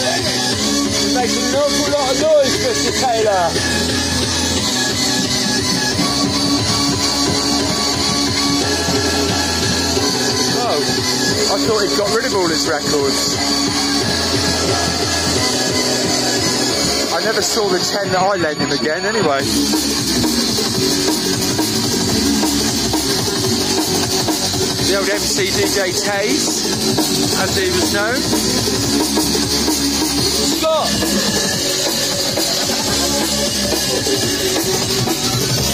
You're making an awful lot of noise, Mr. Taylor. Oh, I thought he'd got rid of all his records. I never saw the 10 that I lent him again, anyway. The old MC DJ Taze, as he was known. Scott!